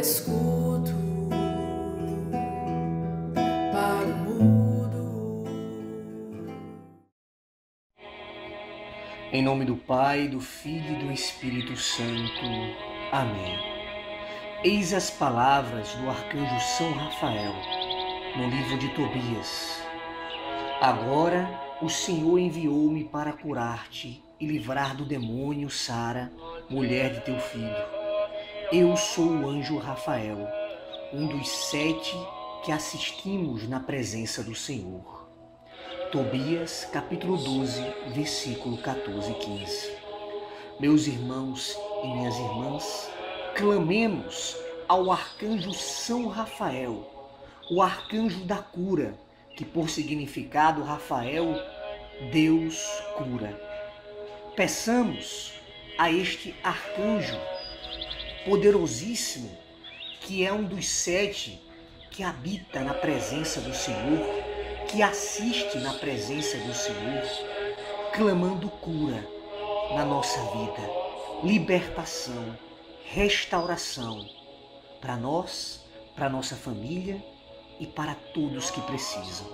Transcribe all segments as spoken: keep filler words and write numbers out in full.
escuto para o mundo. Em nome do Pai, do Filho e do Espírito Santo. Amém. Eis as palavras do arcanjo São Rafael, no livro de Tobias. Agora o Senhor enviou-me para curar-te e livrar do demônio Sara, mulher de teu filho. Eu sou o anjo Rafael, um dos sete que assistimos na presença do Senhor. Tobias, capítulo doze, versículo quatorze e quinze. Meus irmãos e minhas irmãs, clamemos ao arcanjo São Rafael, o arcanjo da cura, que por significado Rafael, Deus cura. Peçamos a este arcanjo poderosíssimo, que é um dos sete que habita na presença do Senhor, que assiste na presença do Senhor, clamando cura na nossa vida, libertação, restauração para nós, para nossa família e para todos que precisam.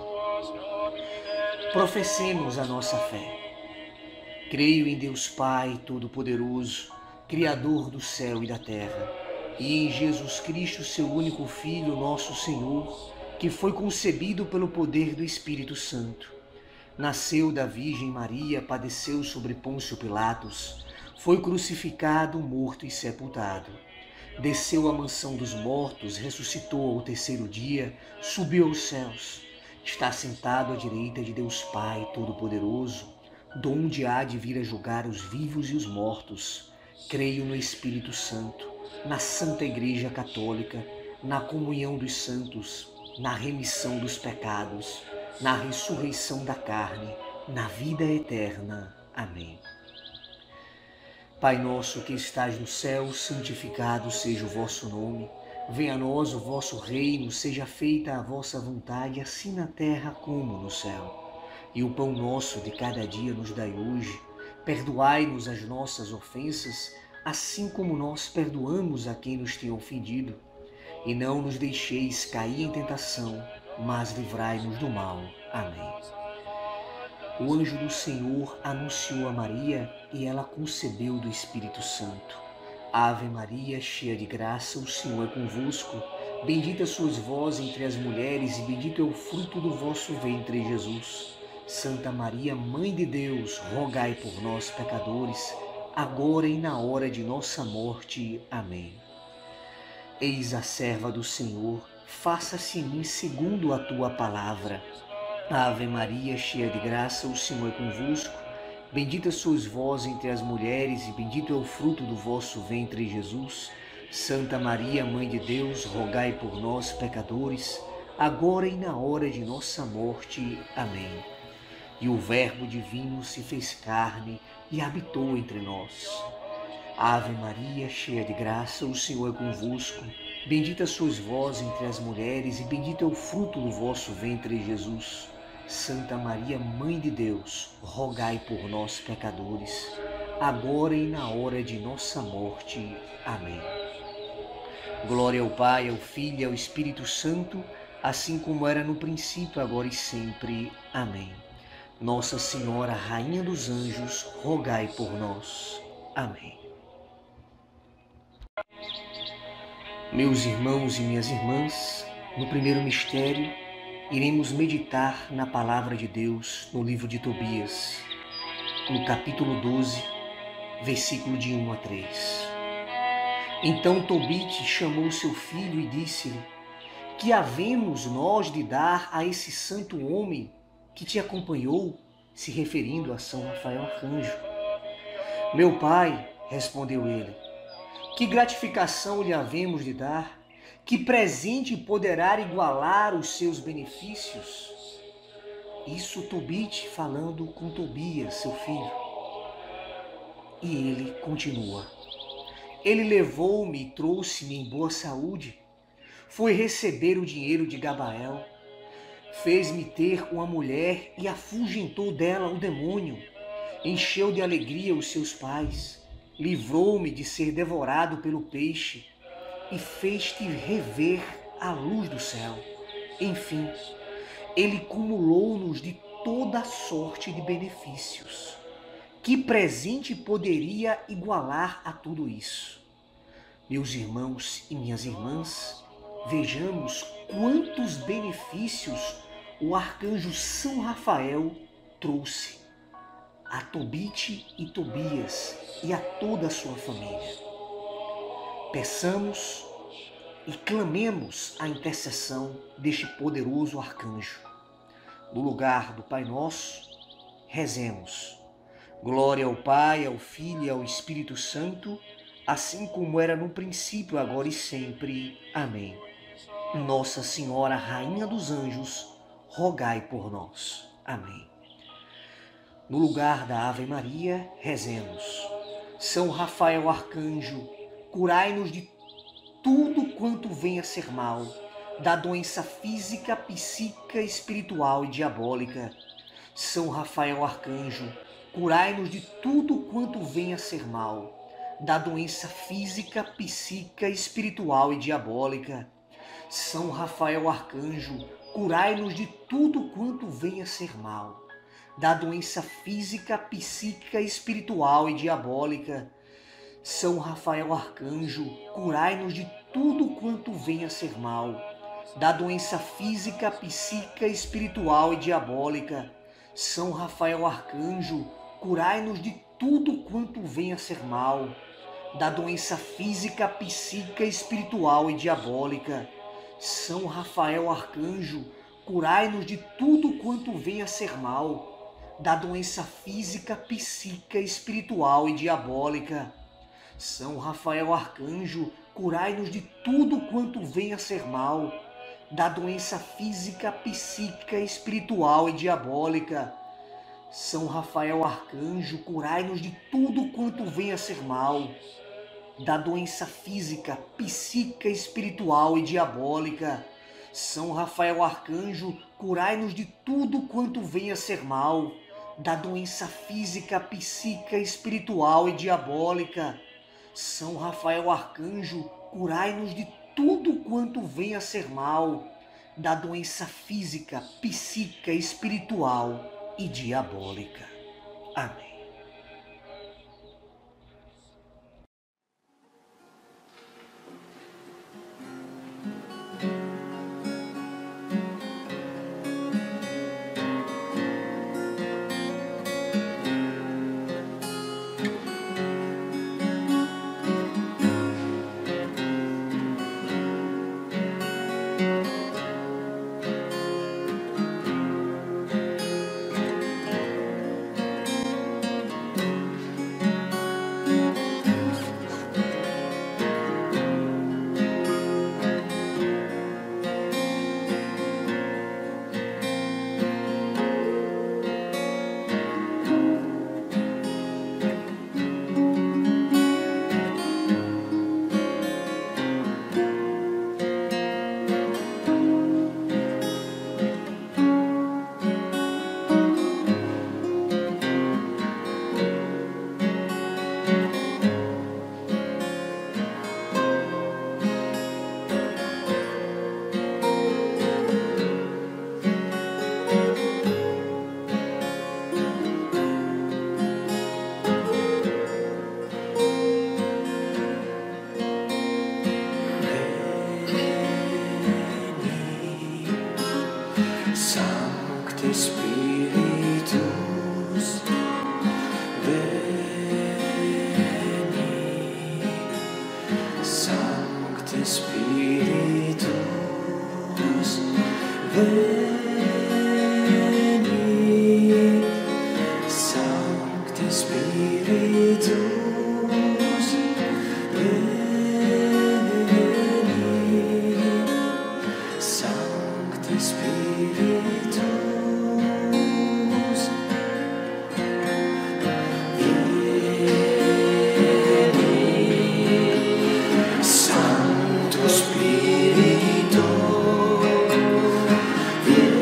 Professemos a nossa fé. Creio em Deus Pai Todo-Poderoso, Criador do céu e da terra, e em Jesus Cristo, seu único Filho, nosso Senhor, que foi concebido pelo poder do Espírito Santo. Nasceu da Virgem Maria, padeceu sobre Pôncio Pilatos, foi crucificado, morto e sepultado. Desceu à mansão dos mortos, ressuscitou ao terceiro dia, subiu aos céus. Está sentado à direita de Deus Pai Todo-Poderoso, donde há de vir a julgar os vivos e os mortos. Creio no Espírito Santo, na Santa Igreja Católica, na comunhão dos santos, na remissão dos pecados, na ressurreição da carne, na vida eterna. Amém. Pai nosso que estais no céu, santificado seja o vosso nome. Venha a nós o vosso reino, seja feita a vossa vontade, assim na terra como no céu. E o pão nosso de cada dia nos dai hoje. Perdoai-nos as nossas ofensas, assim como nós perdoamos a quem nos tem ofendido. E não nos deixeis cair em tentação, mas livrai-nos do mal. Amém. O anjo do Senhor anunciou a Maria e ela concebeu do Espírito Santo. Ave Maria, cheia de graça, o Senhor é convosco. Bendita sois vós entre as mulheres e bendito é o fruto do vosso ventre, Jesus. Santa Maria, Mãe de Deus, rogai por nós, pecadores, agora e na hora de nossa morte. Amém. Eis a serva do Senhor, faça-se em mim segundo a tua palavra. Ave Maria, cheia de graça, o Senhor é convosco. Bendita sois vós entre as mulheres e bendito é o fruto do vosso ventre, Jesus. Santa Maria, Mãe de Deus, rogai por nós, pecadores, agora e na hora de nossa morte. Amém. E o Verbo divino se fez carne e habitou entre nós. Ave Maria, cheia de graça, o Senhor é convosco. Bendita sois vós entre as mulheres e bendito é o fruto do vosso ventre, Jesus. Santa Maria, Mãe de Deus, rogai por nós, pecadores, agora e na hora de nossa morte. Amém. Glória ao Pai, ao Filho e ao Espírito Santo, assim como era no princípio, agora e sempre. Amém. Nossa Senhora, Rainha dos Anjos, rogai por nós. Amém. Meus irmãos e minhas irmãs, no primeiro mistério, iremos meditar na Palavra de Deus no livro de Tobias, no capítulo doze, versículo de um a três. Então Tobite chamou seu filho e disse-lhe: que havemos nós de dar a esse santo homem que te acompanhou, se referindo a São Rafael Arcanjo? Meu pai, respondeu ele, que gratificação lhe havemos de dar? Que presente poderá igualar os seus benefícios? Isso Tobite falando com Tobias, seu filho. E ele continua: ele levou-me e trouxe-me em boa saúde. Foi receber o dinheiro de Gabael. Fez-me ter uma mulher e afugentou dela o demônio. Encheu de alegria os seus pais. Livrou-me de ser devorado pelo peixe. e fez-te rever a luz do céu. Enfim, ele cumulou-nos de toda sorte de benefícios. Que presente poderia igualar a tudo isso? Meus irmãos e minhas irmãs, vejamos quantos benefícios o arcanjo São Rafael trouxe a Tobit e Tobias e a toda a sua família. Peçamos e clamemos a intercessão deste poderoso arcanjo. No lugar do Pai Nosso, rezemos. Glória ao Pai, ao Filho e ao Espírito Santo, assim como era no princípio, agora e sempre. Amém. Nossa Senhora, Rainha dos Anjos, rogai por nós. Amém. No lugar da Ave Maria, rezemos. São Rafael Arcanjo, curai-nos de tudo quanto venha a ser mal, da doença física, psíquica, espiritual e diabólica. São Rafael Arcanjo, curai-nos de tudo quanto venha a ser mal, da doença física, psíquica, espiritual e diabólica. São Rafael Arcanjo, curai-nos de tudo quanto venha a ser mal, da doença física, psíquica, espiritual e diabólica. São Rafael Arcanjo, curai-nos de tudo quanto venha a ser mal, da doença física, psíquica, espiritual e diabólica. São Rafael Arcanjo, curai-nos de tudo quanto venha a ser mal, da doença física, psíquica, espiritual e diabólica. São Rafael Arcanjo, curai-nos de tudo quanto venha a ser mal, da doença física, psíquica, espiritual e diabólica. São Rafael Arcanjo, curai-nos de tudo quanto venha a ser mal, da doença física, psíquica, espiritual e diabólica. São Rafael Arcanjo, curai-nos de tudo quanto venha a ser mal, da doença física, psíquica, espiritual e diabólica. São Rafael Arcanjo, curai-nos de tudo quanto venha a ser mal, da doença física, psíquica, espiritual e diabólica. São Rafael Arcanjo, curai-nos de tudo quanto venha a ser mal, da doença física, psíquica, espiritual e diabólica. Amém. Sancte Spiritus, veni. Sancte Spiritus, veni. Sancte Spiritus, veni. Sancte Spiritus, Santo Spirito, vieni.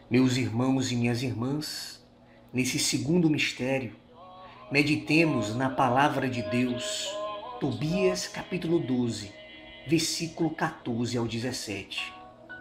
Meus irmãos e minhas irmãs, nesse segundo mistério, meditemos na palavra de Deus, Tobias capítulo doze, versículo quatorze ao dezessete.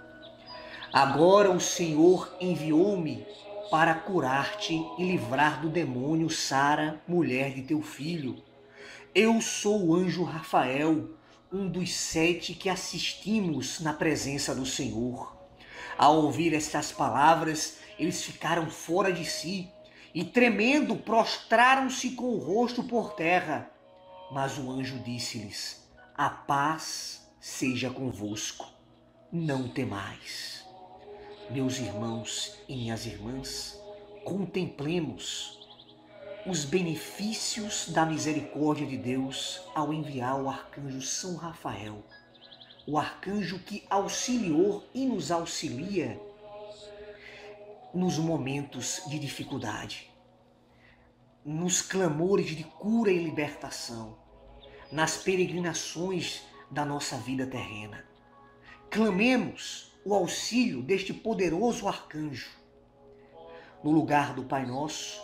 Agora o Senhor enviou-me para curar-te e livrar do demônio Sara, mulher de teu filho. Eu sou o anjo Rafael, um dos sete que assistimos na presença do Senhor. Ao ouvir estas palavras, eles ficaram fora de si e, tremendo, prostraram-se com o rosto por terra. Mas o anjo disse-lhes: a paz seja convosco, não temais. Meus irmãos e minhas irmãs, contemplemos os benefícios da misericórdia de Deus ao enviar o arcanjo São Rafael, o arcanjo que auxiliou e nos auxilia nos momentos de dificuldade, nos clamores de cura e libertação, nas peregrinações da nossa vida terrena. Clamemos o auxílio deste poderoso arcanjo. No lugar do Pai Nosso,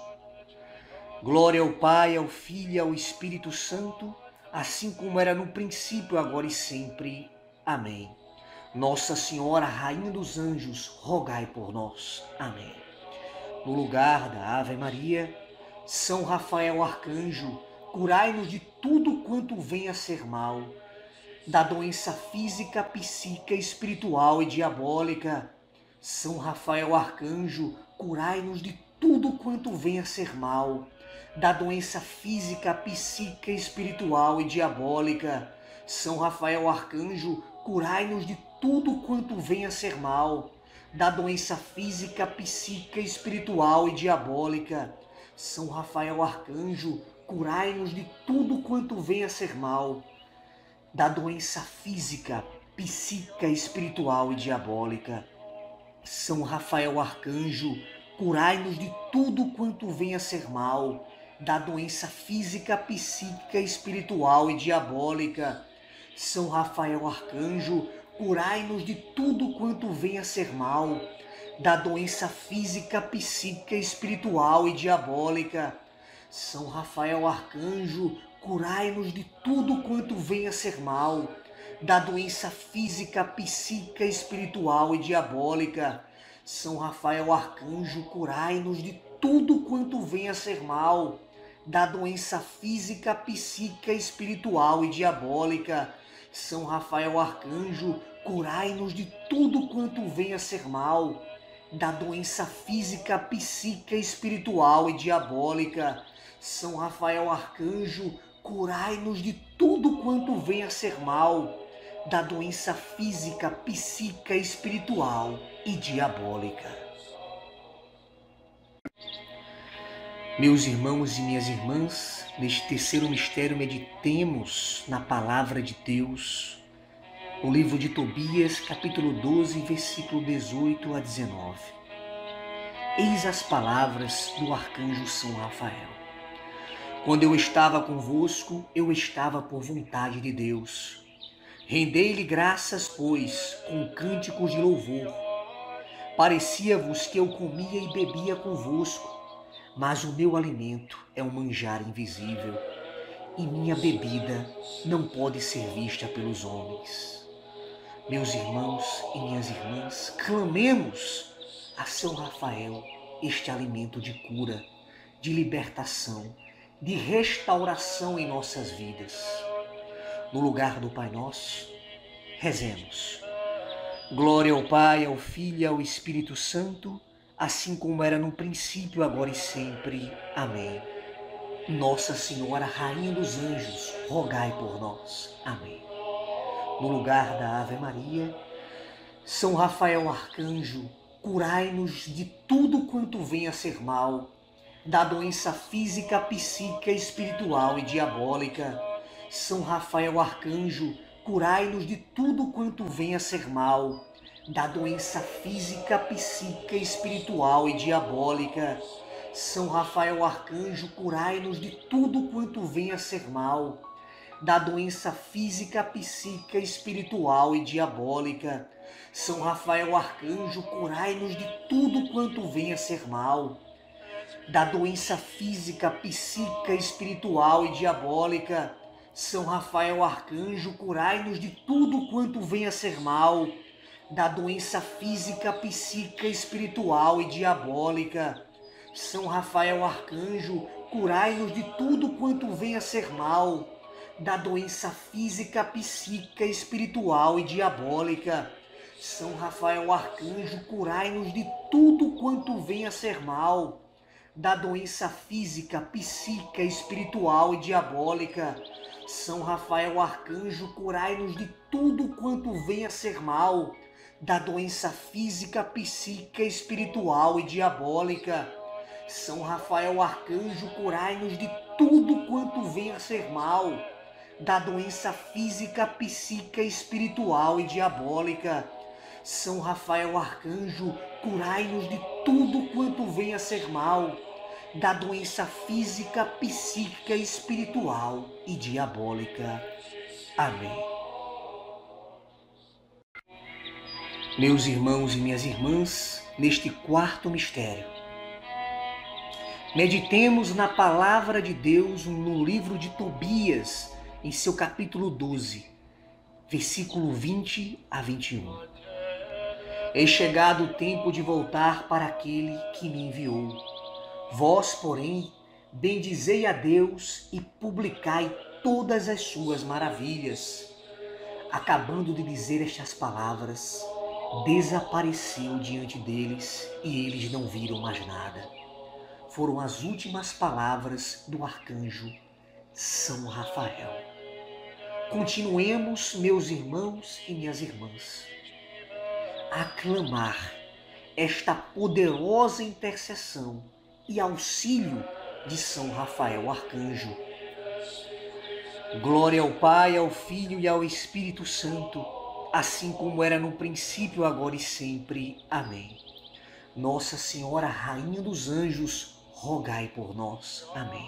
glória ao Pai, ao Filho e ao Espírito Santo, assim como era no princípio, agora e sempre. Amém. Nossa Senhora, Rainha dos Anjos, rogai por nós. Amém. No lugar da Ave Maria, São Rafael Arcanjo, curai-nos de tudo quanto venha a ser mal, da doença física, psíquica, espiritual e diabólica. São Rafael Arcanjo, curai-nos de tudo quanto venha a ser mal, da doença física, psíquica, espiritual e diabólica. São Rafael Arcanjo, curai-nos de tudo quanto venha a ser mal, da doença física, psíquica, espiritual e diabólica. São Rafael Arcanjo, curai-nos de tudo quanto venha a ser mal, da doença física, psíquica, espiritual e diabólica. São Rafael Arcanjo, curai-nos de tudo quanto venha a ser mal, da doença física, psíquica, espiritual e diabólica. São Rafael Arcanjo, curai-nos de tudo quanto venha a ser mal, da doença física, psíquica, espiritual e diabólica. São Rafael Arcanjo, curai-nos de tudo quanto venha a ser mal, da doença física, psíquica, espiritual e diabólica. São Rafael Arcanjo, curai-nos de tudo quanto venha a ser mal, da doença física, psíquica, espiritual e diabólica. São Rafael Arcanjo, curai-nos de tudo quanto venha a ser mal, da doença física, psíquica, espiritual e diabólica. São Rafael Arcanjo, curai-nos de tudo quanto venha a ser mal, da doença física, psíquica, espiritual e diabólica. Meus irmãos e minhas irmãs, neste terceiro mistério meditemos na palavra de Deus, no livro de Tobias, capítulo doze, versículo dezoito a dezenove. Eis as palavras do arcanjo São Rafael. Quando eu estava convosco, eu estava por vontade de Deus. Rendei-lhe graças, pois, com cânticos de louvor. Parecia-vos que eu comia e bebia convosco, mas o meu alimento é um manjar invisível, e minha bebida não pode ser vista pelos homens. Meus irmãos e minhas irmãs, clamemos a São Rafael este alimento de cura, de libertação, de restauração em nossas vidas. No lugar do Pai Nosso, rezemos. Glória ao Pai, ao Filho e ao Espírito Santo, assim como era no princípio, agora e sempre. Amém. Nossa Senhora, Rainha dos Anjos, rogai por nós. Amém. No lugar da Ave Maria, São Rafael Arcanjo, curai-nos de tudo quanto venha a ser mal, da doença física, psíquica, espiritual e diabólica. São Rafael Arcanjo, curai-nos de tudo quanto venha a ser mal, da doença física, psíquica, espiritual e diabólica. São Rafael Arcanjo, curai-nos de tudo quanto venha a ser mal, da doença física, psíquica, espiritual e diabólica. São Rafael Arcanjo, curai-nos de tudo quanto venha a ser mal, da doença física, psíquica, espiritual e diabólica. São Rafael Arcanjo, curai-nos de tudo quanto venha a ser mal, da doença física, psíquica, espiritual e diabólica. São Rafael Arcanjo, curai-nos de tudo quanto venha a ser mal, da doença física, psíquica, espiritual e diabólica. São Rafael Arcanjo, curai-nos de tudo quanto venha a ser mal, da doença física, psíquica, espiritual e diabólica. São Rafael Arcanjo, curai-nos de tudo quanto venha a ser mal, da doença física, psíquica, espiritual e diabólica. São Rafael Arcanjo, curai-nos de tudo quanto venha a ser mal, da doença física, psíquica, espiritual e diabólica. São Rafael Arcanjo, curai-nos de tudo quanto venha a ser mal, da doença física, psíquica, espiritual e diabólica. Amém. Meus irmãos e minhas irmãs, neste quarto mistério, meditemos na palavra de Deus no livro de Tobias, em seu capítulo doze, versículo vinte a vinte e um. É chegado o tempo de voltar para aquele que me enviou. Vós, porém, bendizei a Deus e publicai todas as suas maravilhas. Acabando de dizer estas palavras, desapareceu diante deles e eles não viram mais nada. Foram as últimas palavras do arcanjo São Rafael. Continuemos, meus irmãos e minhas irmãs, a clamar esta poderosa intercessão e auxílio de São Rafael Arcanjo. Glória ao Pai, ao Filho e ao Espírito Santo, assim como era no princípio, agora e sempre. Amém. Nossa Senhora, Rainha dos Anjos, rogai por nós. Amém.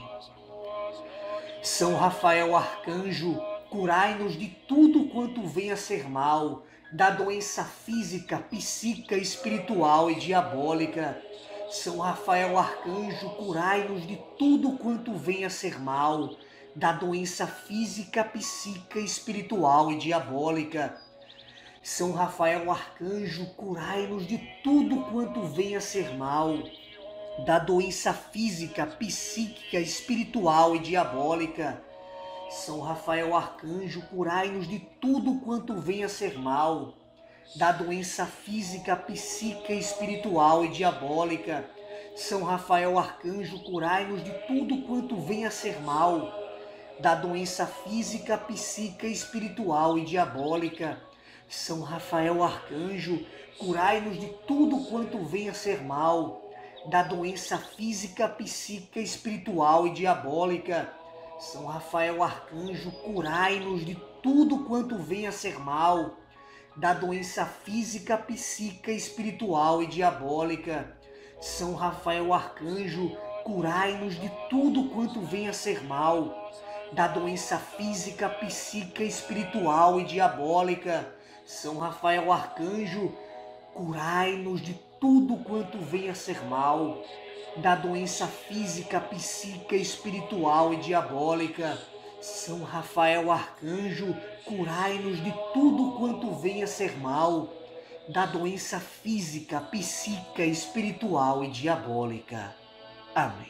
São Rafael Arcanjo, curai-nos de tudo quanto venha a ser mal, da doença física, psíquica, espiritual e diabólica. São Rafael Arcanjo, curai-nos de tudo quanto venha a ser mal, da doença física, psíquica, espiritual e diabólica. São Rafael Arcanjo, curai-nos de tudo quanto venha a ser mal, da doença física, psíquica, espiritual e diabólica. São Rafael Arcanjo, curai-nos de tudo quanto venha a ser mal, da doença física, psíquica, espiritual e diabólica. São Rafael Arcanjo, curai-nos de tudo quanto venha a ser mal, da doença física, psíquica, espiritual e diabólica. São Rafael Arcanjo, curai-nos de tudo quanto venha a ser mal, da doença física, psíquica, espiritual e diabólica. São Rafael Arcanjo, curai-nos de tudo quanto venha a ser mal, da doença física, psíquica, espiritual e diabólica. São Rafael Arcanjo, curai-nos de tudo quanto venha a ser mal, da doença física, psíquica, espiritual e diabólica. São Rafael Arcanjo, curai-nos de tudo quanto venha a ser mal, da doença física, psíquica, espiritual e diabólica. São Rafael Arcanjo, curai-nos de tudo quanto venha a ser mal, da doença física, psíquica, espiritual e diabólica. Amém.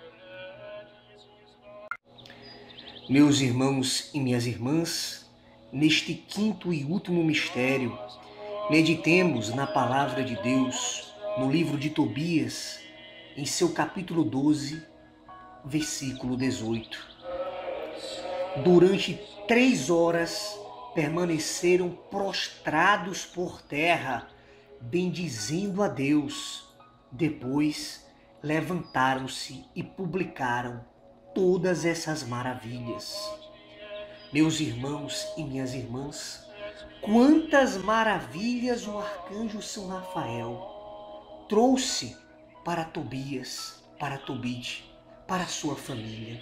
Meus irmãos e minhas irmãs, neste quinto e último mistério, meditemos na palavra de Deus, no livro de Tobias, em seu capítulo doze, versículo dezoito. Durante três horas permaneceram prostrados por terra, bendizendo a Deus. Depois levantaram-se e publicaram todas essas maravilhas. Meus irmãos e minhas irmãs, quantas maravilhas o arcanjo São Rafael trouxe para Tobias, para Tobit, para a sua família.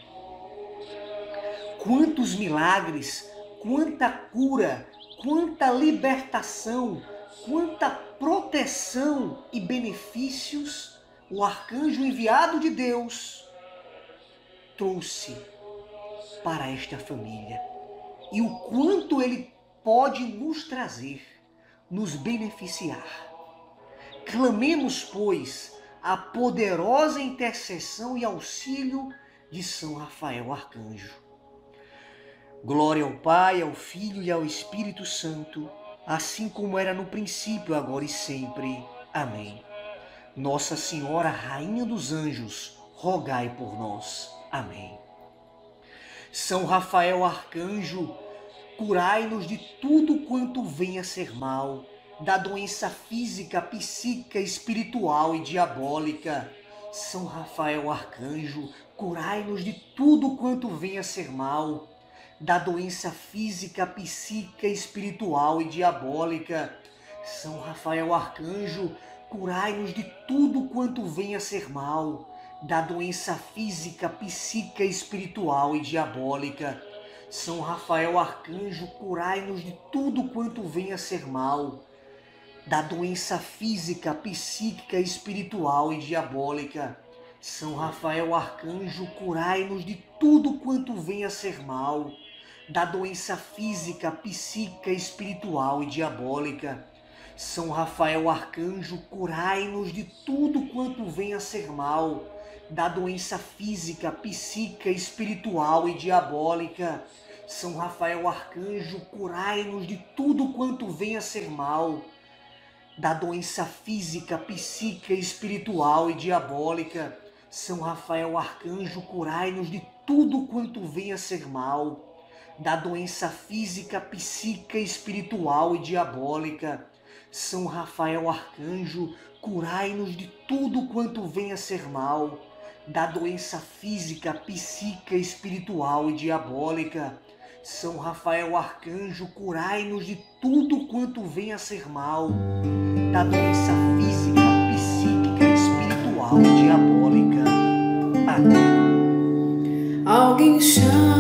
Quantos milagres, quanta cura, quanta libertação quanta proteção e benefícios o arcanjo enviado de Deus trouxe para esta família e o quanto ele pode nos trazer, nos beneficiar. Clamemos, pois, a poderosa intercessão e auxílio de São Rafael Arcanjo. Glória ao Pai, ao Filho e ao Espírito Santo, assim como era no princípio, agora e sempre. Amém. Nossa Senhora, Rainha dos Anjos, rogai por nós. Amém. São Rafael Arcanjo, curai-nos de tudo quanto venha a ser mal, da doença física, psíquica, espiritual e diabólica. São Rafael Arcanjo, curai-nos de tudo quanto venha a ser mal, da doença física, psíquica, espiritual e diabólica. São Rafael Arcanjo, curai-nos de tudo quanto venha a ser mal, da doença física, psíquica, espiritual e diabólica. São Rafael Arcanjo, curai-nos de tudo quanto venha a ser mal, da doença física, psíquica, espiritual e diabólica. São Rafael Arcanjo, curai-nos de tudo quanto venha a ser mal, da doença física, psíquica, espiritual e diabólica. São Rafael Arcanjo, curai-nos de tudo quanto venha a ser mal, da doença física, psíquica, espiritual e diabólica. São Rafael Arcanjo, curai-nos de tudo quanto venha a ser mal, da doença física, psíquica, espiritual e diabólica. São Rafael Arcanjo, curai-nos de tudo quanto venha a ser mal, da doença física, psíquica, espiritual e diabólica. São Rafael Arcanjo, curai-nos de tudo quanto venha a ser mal, da doença física, psíquica, espiritual e diabólica. São Rafael Arcanjo, curai-nos de tudo quanto venha a ser mal, da doença física, psíquica, espiritual e diabólica. Amém. Alguém chama.